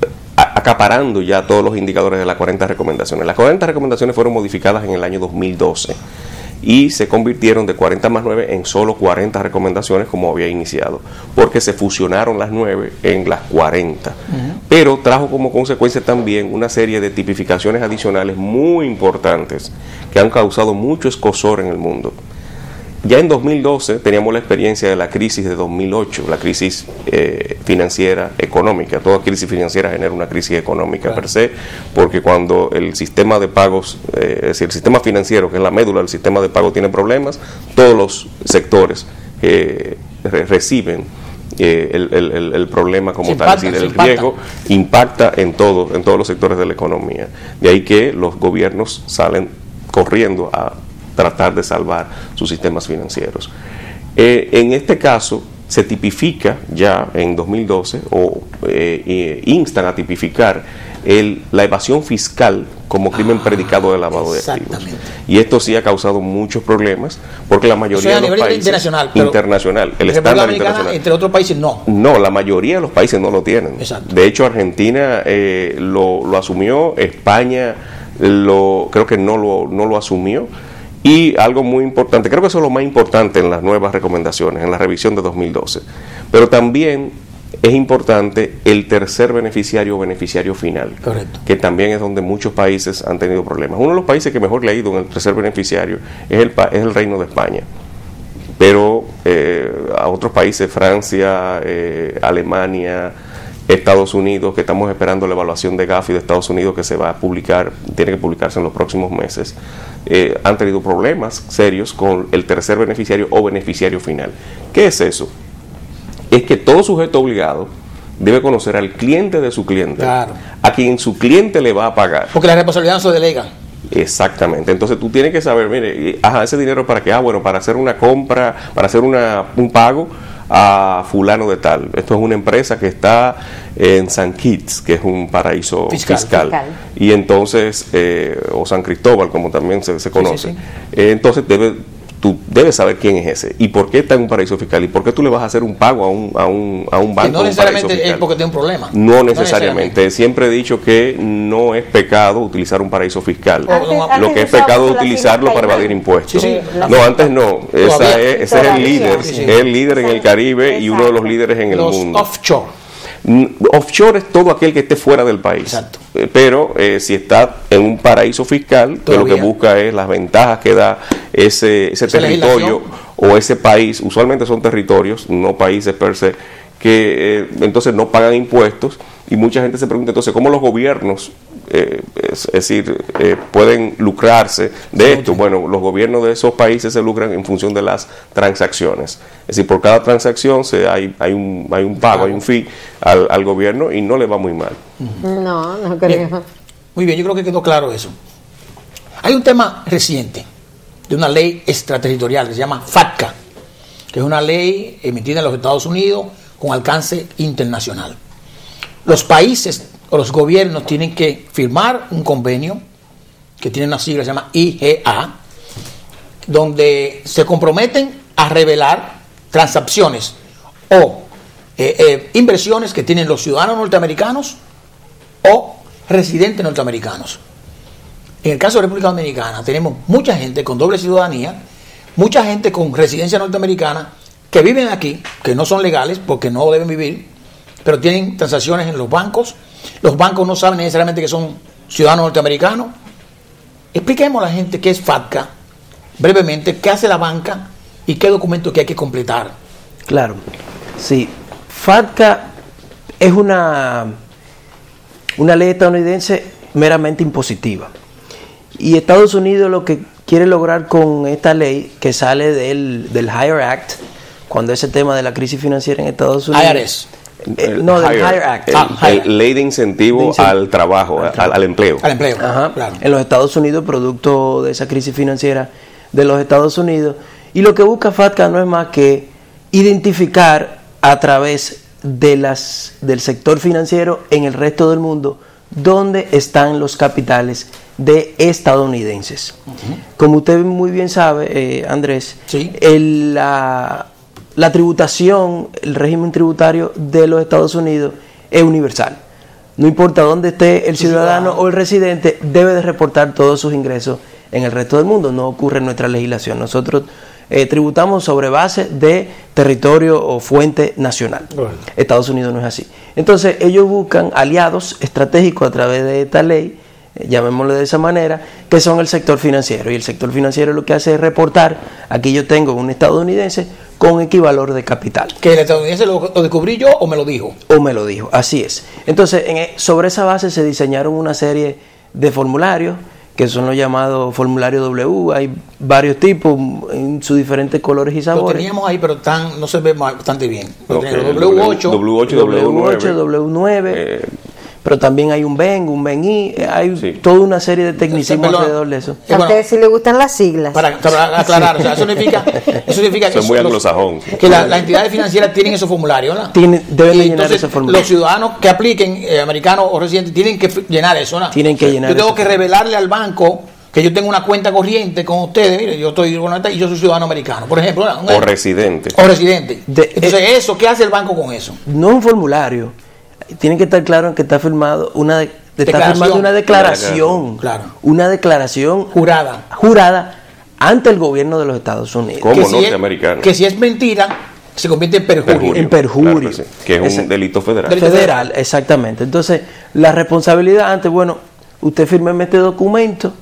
acaparando ya todos los indicadores de las cuarenta recomendaciones. Las cuarenta recomendaciones fueron modificadas en el año dos mil doce y se convirtieron de cuarenta más nueve en solo cuarenta recomendaciones como había iniciado, porque se fusionaron las nueve en las cuarenta. Uh-huh. Pero trajo como consecuencia también una serie de tipificaciones adicionales muy importantes que han causado mucho escozor en el mundo. Ya en dos mil doce teníamos la experiencia de la crisis de dos mil ocho, la crisis eh, financiera económica. Toda crisis financiera genera una crisis económica claro. per se, porque cuando el sistema de pagos, eh, es decir, el sistema financiero, que es la médula del sistema de pago, tiene problemas, todos los sectores eh, re reciben eh, el, el, el problema como tal, es decir, el riesgo impacta en, todo, en todos los sectores de la economía. De ahí que los gobiernos salen corriendo a tratar de salvar sus sistemas financieros. Eh, en este caso se tipifica ya en dos mil doce o eh, eh, instan a tipificar el, la evasión fiscal como crimen ah, predicado de lavado de activos. Y esto sí ha causado muchos problemas porque la mayoría o sea, de los países internacional, internacional el estándar internacional, entre otros países no. No, la mayoría de los países no lo tienen. Exacto. De hecho, Argentina eh, lo, lo asumió, España lo creo que no lo no lo asumió. Y algo muy importante, creo que eso es lo más importante en las nuevas recomendaciones, en la revisión de dos mil doce, pero también es importante el tercer beneficiario o beneficiario final. Correcto. Que también es donde muchos países han tenido problemas. Uno de los países que mejor le ha ido en el tercer beneficiario es el, es el Reino de España, pero eh, a otros países, Francia, eh, Alemania, Estados Unidos, que estamos esperando la evaluación de Gafi de Estados Unidos que se va a publicar, tiene que publicarse en los próximos meses, eh, han tenido problemas serios con el tercer beneficiario o beneficiario final. ¿Qué es eso? Es que todo sujeto obligado debe conocer al cliente de su cliente, claro. a quien su cliente le va a pagar. Porque la responsabilidad no se delega. Exactamente, entonces tú tienes que saber, mire, ajá, ese dinero para qué, ah, bueno, para hacer una compra, para hacer una, un pago a fulano de tal. Esto es una empresa que está en San Kitts, que es un paraíso fiscal, fiscal. fiscal. Y entonces, eh, o San Cristóbal, como también se, se conoce. Sí, sí, sí. Eh, entonces debe, tú debes saber quién es ese y por qué está en un paraíso fiscal y por qué tú le vas a hacer un pago a un, a un, a un banco. Y no necesariamente es porque tiene un problema. No necesariamente. no necesariamente. Siempre he dicho que no es pecado utilizar un paraíso fiscal. Antes, Lo antes que es pecado es utilizarlo para evadir impuestos. Sí, sí. No, antes no. Esa es, ese es el líder. Sí, sí. Es el líder en el Caribe y uno de los líderes en el los mundo. Offshore. Offshore es todo aquel que esté fuera del país. Exacto. Pero eh, si está en un paraíso fiscal, que lo que busca es las ventajas que da ese, ese territorio o ese país, usualmente son territorios, no países per se, que eh, entonces no pagan impuestos y mucha gente se pregunta entonces cómo los gobiernos eh, es, es decir, eh, pueden lucrarse de esto. Bueno, los gobiernos de esos países se lucran en función de las transacciones. Es decir, por cada transacción se hay, hay, un, hay un pago, hay un fee al, al gobierno y no le va muy mal. No, no creo. Bien. Muy bien, yo creo que quedó claro eso. Hay un tema reciente de una ley extraterritorial que se llama FATCA, que es una ley emitida en los Estados Unidos con alcance internacional. Los países o los gobiernos tienen que firmar un convenio que tiene una sigla que se llama I G A, donde se comprometen a revelar transacciones o eh, eh, inversiones que tienen los ciudadanos norteamericanos o residentes norteamericanos. En el caso de República Dominicana tenemos mucha gente con doble ciudadanía, mucha gente con residencia norteamericana que viven aquí, que no son legales porque no deben vivir, pero tienen transacciones en los bancos. Los bancos no saben necesariamente que son ciudadanos norteamericanos. Expliquemos a la gente qué es FATCA, brevemente, qué hace la banca y qué documentos que hay que completar. Claro. Sí, FATCA es una, una ley estadounidense meramente impositiva. Y Estados Unidos lo que quiere lograr con esta ley, que sale del, del Hire Act, cuando ese tema de la crisis financiera en Estados Unidos... I R S. Eh, no, del Hire, Hire Act. El, Ah, Hire. el ley de incentivo, De incentivo. al trabajo, Al al, trabajo. al empleo. Al empleo. Ajá, Claro. en los Estados Unidos, producto de esa crisis financiera de los Estados Unidos. Y lo que busca FATCA no es más que identificar a través de las, del sector financiero en el resto del mundo dónde están los capitales de estadounidenses. Uh-huh. Como usted muy bien sabe, eh, Andrés, sí. el, la, la tributación, el régimen tributario de los Estados Unidos es universal. No importa dónde esté el ciudadano o el residente, debe de reportar todos sus ingresos en el resto del mundo. No ocurre en nuestra legislación. Nosotros eh, tributamos sobre base de territorio o fuente nacional. Bueno. Estados Unidos no es así. Entonces ellos buscan aliados estratégicos a través de esta ley, eh, llamémoslo de esa manera, que son el sector financiero. Y el sector financiero lo que hace es reportar, aquí yo tengo un estadounidense con equivalor de capital. ¿Que el estadounidense lo, lo descubrí yo o me lo dijo? O me lo dijo, así es. Entonces, en, sobre esa base se diseñaron una serie de formularios, que son los llamados formularios W. Hay varios tipos en sus diferentes colores y sabores. Lo teníamos ahí, pero tan, no se ve bastante bien. Okay. W ocho, W ocho, W nueve, W nueve eh, pero también hay un B E N, un B E N I, hay sí. toda una serie de tecnicismos sí, alrededor de eso. A ustedes sí les gustan las siglas. Para, para aclarar, o sea, eso significa, eso significa que, muy anglosajón. que la, las entidades financieras tienen esos formularios, ¿no? Tienen, deben de llenar esos formularios. Los ciudadanos que apliquen, eh, americanos o residentes, tienen que llenar eso, ¿no? Tienen que llenar Yo tengo eso. que revelarle al banco que yo tengo una cuenta corriente con ustedes, mire, yo estoy y yo soy ciudadano americano, por ejemplo. ¿no? O residente. O residente. De, Entonces, eh, eso, ¿qué hace el banco con eso? No es un formulario. Tienen que estar claros en que está firmado una de, está firmando una declaración, claro. una declaración jurada, jurada ante el gobierno de los Estados Unidos. Como si norteamericano. Es, que si es mentira, se convierte en perjurio. perjurio en perjurio. Claro que, sí, que es un Ese, delito federal. Delito federal, exactamente. Entonces, la responsabilidad antes, bueno, usted firme este documento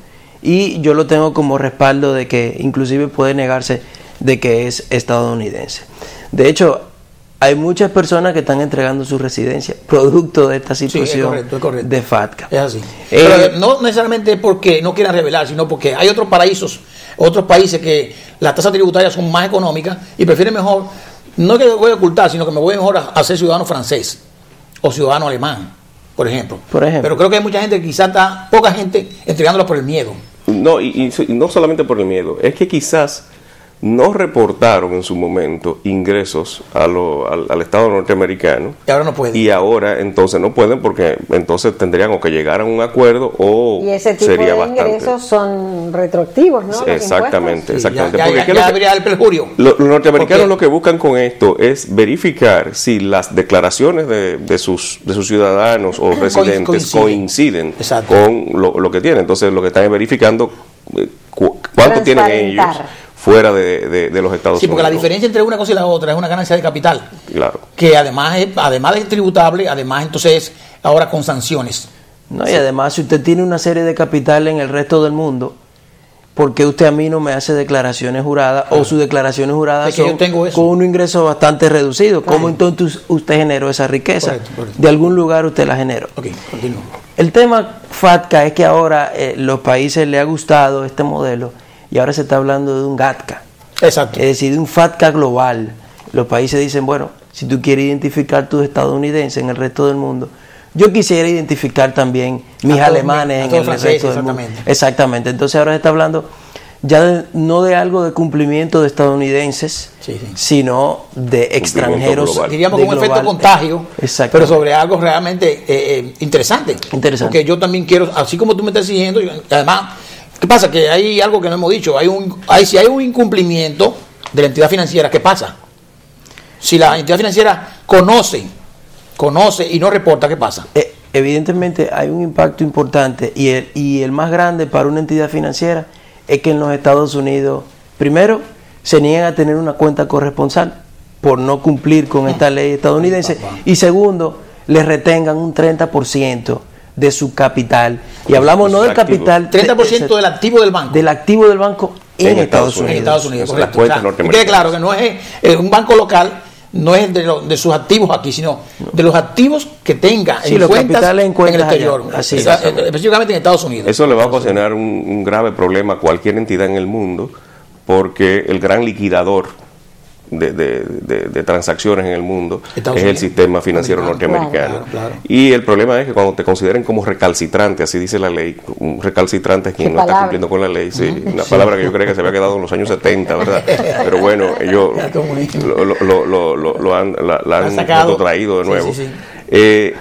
y yo lo tengo como respaldo de que inclusive puede negarse de que es estadounidense. De hecho, hay muchas personas que están entregando su residencia producto de esta situación sí, es correcto, es correcto. de FATCA. Es así. Eh, Pero no necesariamente porque no quieran revelar, sino porque hay otros paraísos, otros países que las tasas tributarias son más económicas y prefieren mejor, no que me voy a ocultar, sino que me voy mejor a, a ser ciudadano francés o ciudadano alemán, por ejemplo. Por ejemplo. Pero creo que hay mucha gente que quizás está, poca gente, entregándolo por el miedo. No, y, y no solamente por el miedo, es que quizás no reportaron en su momento ingresos a lo, al, al Estado norteamericano. Y ahora no pueden. Y ahora entonces no pueden porque entonces tendrían o que llegar a un acuerdo o y ese tipo sería de bastante. ingresos son retroactivos, ¿no? Exactamente, exactamente. Sí, ya, porque ya, ya habría el perjurio. Lo, los norteamericanos lo que buscan con esto es verificar si las declaraciones de, de, sus, de sus ciudadanos o residentes coinciden, coinciden con lo, lo que tienen. Entonces lo que están es verificando eh, cu cuánto tienen ellos fuera de, de, de los Estados Unidos. Sí, porque Unidos. La diferencia entre una cosa y la otra es una ganancia de capital. Claro. Que además es, además de tributable, además entonces ahora con sanciones. No, y sí. Además, si usted tiene una serie de capital en el resto del mundo, ¿por qué usted a mí no me hace declaraciones juradas? Claro. O sus declaraciones juradas son con un ingreso bastante reducido. Claro. ¿Cómo entonces usted generó esa riqueza? Correcto, correcto. De algún lugar usted la generó. Okay, continúo. El tema FATCA es que ahora eh, los países les ha gustado este modelo y ahora se está hablando de un GATCA. Exacto. Es decir, de un FATCA global. Los países dicen, bueno, si tú quieres identificar tus estadounidenses en el resto del mundo, yo quisiera identificar también mis alemanes en el resto del mundo. Exactamente. Entonces ahora se está hablando ya de, no de algo de cumplimiento de estadounidenses, sí, sí. sino de extranjeros. Global. Diríamos con un efecto contagio, pero sobre algo realmente eh, eh, interesante. Interesante. Porque yo también quiero, así como tú me estás exigiendo, yo, además, ¿qué pasa? Que hay algo que no hemos dicho. Hay un, hay, si hay un incumplimiento de la entidad financiera, ¿qué pasa? Si la entidad financiera conoce, conoce y no reporta, ¿qué pasa? Eh, evidentemente hay un impacto importante y el, y el más grande para una entidad financiera es que en los Estados Unidos, primero, se niegan a tener una cuenta corresponsal por no cumplir con esta ley estadounidense y segundo, les retengan un treinta por ciento de su capital. Y hablamos no del capital, treinta por ciento del activo del banco. Del activo del banco en, en Estados, Estados Unidos. En Estados Unidos, correcto. O sea, quede claro que no es eh, un banco local, no es de, lo, de sus activos aquí, sino de los activos que tenga sí, en, los cuentas capitales en, cuentas en el exterior, Así es, específicamente en Estados Unidos. Eso le va a ocasionar un, un grave problema a cualquier entidad en el mundo, porque el gran liquidador de, de, de, de transacciones en el mundo Estados es Unidos. El sistema financiero norteamericano. Claro, claro. Y el problema es que cuando te consideren como recalcitrante, así dice la ley, un recalcitrante es quien no está cumpliendo con la ley, sí, uh-huh. una sí. palabra que yo creo que se había quedado en los años setenta, ¿verdad? Pero bueno, ellos lo, lo, lo, lo, lo han, la, la han traído de nuevo. Sí, sí, sí. Eh,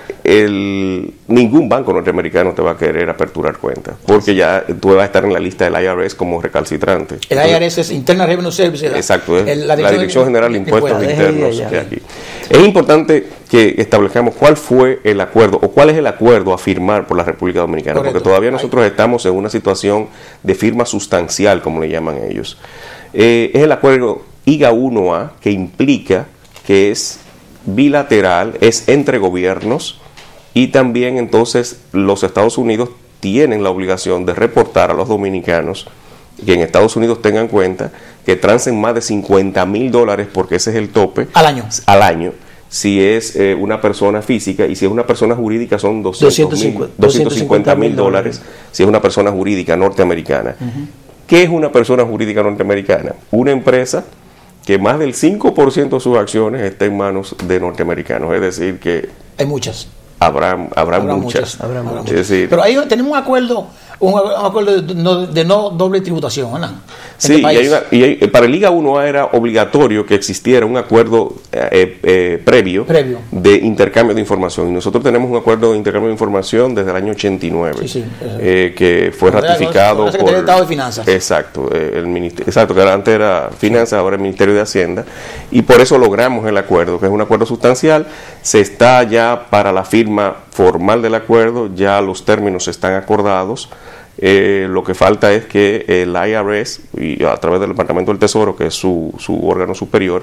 el, ningún banco norteamericano te va a querer aperturar cuentas, porque ya tú vas a estar en la lista del I R S como recalcitrante. El I R S es Internal Revenue Service. Exacto, es el, la, la Dirección General de Impuestos Internos ya, ya. Que aquí. Es importante que establezcamos cuál fue el acuerdo o cuál es el acuerdo a firmar por la República Dominicana. Correcto. Porque todavía nosotros estamos en una situación de firma sustancial, como le llaman ellos. Eh, es el acuerdo I G A uno A, que implica que es bilateral, es entre gobiernos, y también entonces los Estados Unidos tienen la obligación de reportar a los dominicanos que en Estados Unidos tengan cuenta que transen más de cincuenta mil dólares, porque ese es el tope al año, al año si es eh, una persona física, y si es una persona jurídica son doscientos cincuenta mil dólares si es una persona jurídica norteamericana. Uh-huh. ¿Qué es una persona jurídica norteamericana? Una empresa que más del cinco por ciento de sus acciones está en manos de norteamericanos, es decir que hay muchas. Habrá, habrá, habrá muchas. muchas. Habrá muchas. Es decir, pero ahí tenemos un acuerdo, un acuerdo de no, de no doble tributación, ¿verdad? Sí, y, hay una, y hay, para el I G A uno A era obligatorio que existiera un acuerdo eh, eh, previo, previo de intercambio de información. Y nosotros tenemos un acuerdo de intercambio de información desde el año ochenta y nueve, sí, sí, eh, que fue la ratificado la por el Estado de Finanzas. Exacto, eh, el ministerio, exacto, que antes era Finanzas, ahora el Ministerio de Hacienda, y por eso logramos el acuerdo, que es un acuerdo sustancial. Se está ya para la firma formal del acuerdo, ya los términos están acordados. Eh, lo que falta es que el I R S, y a través del Departamento del Tesoro, que es su, su órgano superior,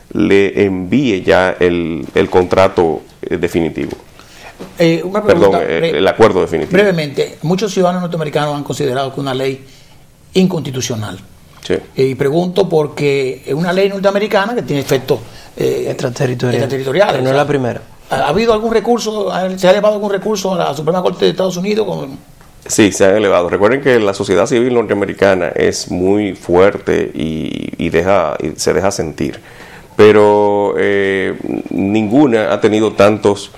le envíe ya el, el contrato eh, definitivo. Eh, una pregunta, Perdón, el, el acuerdo definitivo. Brevemente, muchos ciudadanos norteamericanos han considerado que una ley inconstitucional. Sí. Eh, y pregunto porque es una ley norteamericana que tiene efectos eh, extraterritoriales. extraterritoriales. Pero no es la primera. ¿Ha habido algún recurso, se ha elevado algún recurso a la Suprema Corte de Estados Unidos? Con... Sí, se han elevado. Recuerden que la sociedad civil norteamericana es muy fuerte y, y, deja, y se deja sentir, pero eh, ninguna ha tenido tantos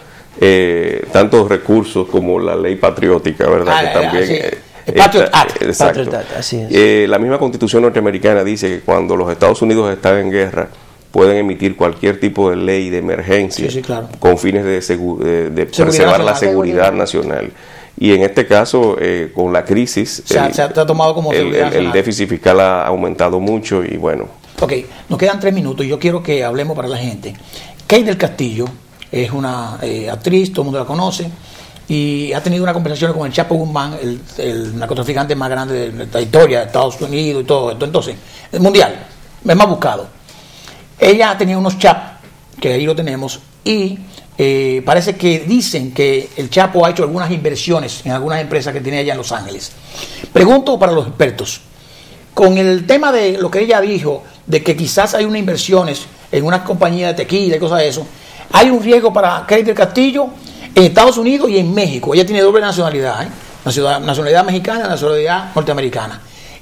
eh, tantos recursos como la ley patriótica, ¿verdad? Ah, que también sí. eh, El Patriot Act. Exacto. Patriot Act, así es. Eh, la misma Constitución norteamericana dice que cuando los Estados Unidos están en guerra pueden emitir cualquier tipo de ley de emergencia, sí, sí, claro, con fines de, segu de, de preservar nacional, la seguridad seguridad. nacional. Y en este caso, eh, con la crisis, se, el, se ha tomado como el, el, el déficit fiscal ha aumentado mucho y bueno. Ok, nos quedan tres minutos y yo quiero que hablemos para la gente. Kate del Castillo es una eh, actriz, todo el mundo la conoce, y ha tenido una conversación con el Chapo Guzmán, el, el narcotraficante más grande de la historia de Estados Unidos y todo esto. Entonces, el mundial, es más buscado. Ella ha tenido unos chats, que ahí lo tenemos, y eh, parece que dicen que el Chapo ha hecho algunas inversiones en algunas empresas que tiene allá en Los Ángeles. Pregunto para los expertos, con el tema de lo que ella dijo, de que quizás hay unas inversiones en una compañía de tequila y cosas de eso, ¿hay un riesgo para Kate del Castillo en Estados Unidos y en México? Ella tiene doble nacionalidad, ¿eh? Nacionalidad mexicana y nacionalidad norteamericana.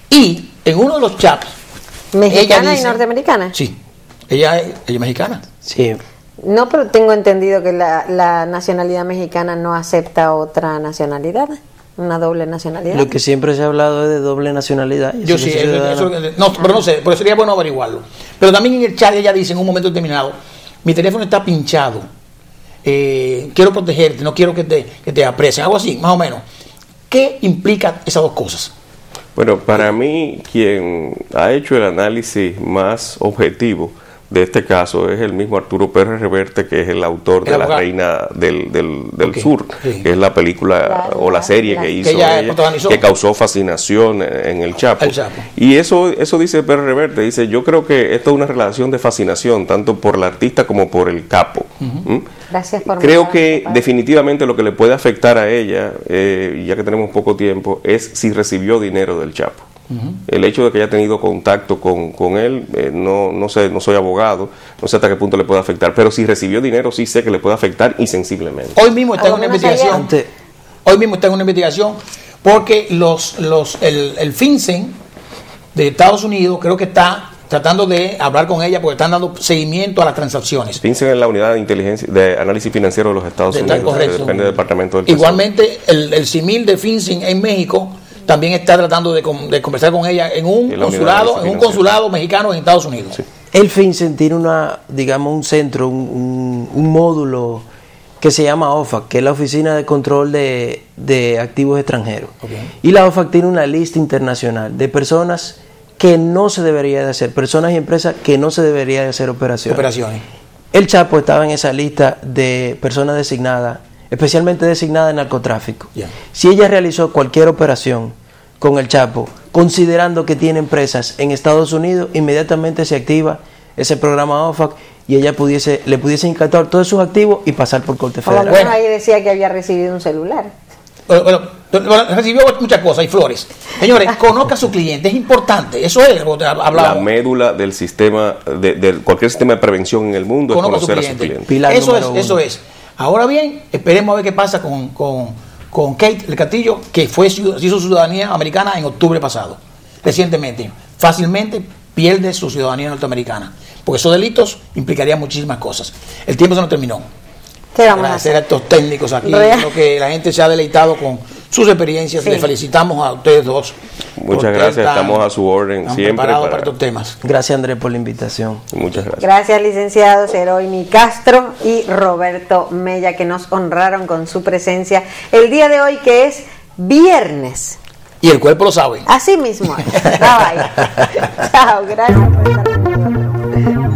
Y en uno de los chats, ¿mexicana dice, y norteamericana? Sí. Ella, ella es mexicana. Sí. No, pero tengo entendido que la, la nacionalidad mexicana no acepta otra nacionalidad, una doble nacionalidad. Lo que siempre se ha hablado es de doble nacionalidad. Yo sí, eso, eso, no, pero no sé, pero sería bueno averiguarlo. Pero también en el chat ella dice en un momento determinado, mi teléfono está pinchado, eh, quiero protegerte, no quiero que te, que te aprecien, algo así, más o menos. ¿Qué implica esas dos cosas? Bueno, para mí, quien ha hecho el análisis más objetivo de este caso es el mismo Arturo Pérez Reverte, que es el autor de La Reina del, del, del okay. Sur, sí. que es la película claro, o la serie claro. que hizo que, ella, que causó fascinación en el Chapo. el Chapo. Y eso eso dice Pérez Reverte, dice, yo creo que esto es una relación de fascinación, tanto por el artista como por el capo. Uh-huh. ¿Mm? Gracias por Creo que definitivamente lo que le puede afectar a ella, eh, ya que tenemos poco tiempo, es si recibió dinero del Chapo. Uh-huh. El hecho de que haya tenido contacto con, con él, eh, no, no sé, no soy abogado, no sé hasta qué punto le puede afectar, pero si recibió dinero sí sé que le puede afectar y sensiblemente. Hoy mismo está en una investigación, hoy mismo está en una investigación porque los, los, el, el FinCEN de Estados Unidos creo que está tratando de hablar con ella porque están dando seguimiento a las transacciones. FinCEN es la unidad de inteligencia de análisis financiero de los Estados de Unidos, correcto. Depende del departamento del Tesoro. Igualmente el, el CIMIL de FinCEN en México también está tratando de, de conversar con ella en un consulado, en un consulado mexicano en Estados Unidos. Sí. El FinCEN tiene una, digamos, un centro, un, un, un módulo que se llama O F A C, que es la Oficina de Control de, de Activos Extranjeros. Okay. Y la O F A C tiene una lista internacional de personas que no se debería de hacer, personas y empresas que no se debería de hacer operaciones. Operaciones. El Chapo estaba en esa lista de personas designadas, especialmente designadas en narcotráfico. Yeah. Si ella realizó cualquier operación con el Chapo, considerando que tiene empresas en Estados Unidos, inmediatamente se activa ese programa O F A C y ella pudiese, le pudiese incautar todos sus activos y pasar por corte federal. Bueno, bueno, ahí decía que había recibido un celular. Bueno, bueno, recibió muchas cosas y flores. Señores, conozca a su cliente, es importante. Eso es lo que hablaba. La médula del sistema, de, de cualquier sistema de prevención en el mundo, conozca es conocer a su cliente. A su cliente. Eso es, eso es. Ahora bien, esperemos a ver qué pasa con, con, con Kate del Castillo, que fue hizo su ciudadanía americana en octubre pasado, recientemente. Fácilmente pierde su ciudadanía norteamericana, porque esos delitos implicarían muchísimas cosas. El tiempo se nos terminó. ¿Qué vamos Para a hacer hacer? actos técnicos aquí, creo que la gente se ha deleitado con sus experiencias. Sí. Les felicitamos a ustedes dos. Muchas gracias, están, estamos a su orden siempre. Preparados para, para estos temas. Gracias, Andrés, por la invitación. Muchas gracias. Gracias, licenciados Eroini Castro y Roberto Mella, que nos honraron con su presencia el día de hoy, que es viernes. Y el cuerpo lo sabe. Así mismo. Bye, bye. Chao, gracias por estar con nosotros.